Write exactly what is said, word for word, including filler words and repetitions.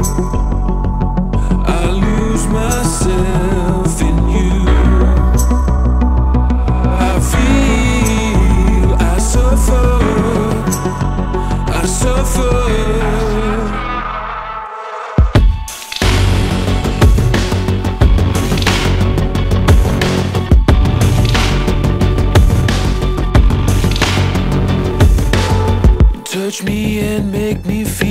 I lose myself in you. I feel, I suffer, I suffer. Touch me and make me feel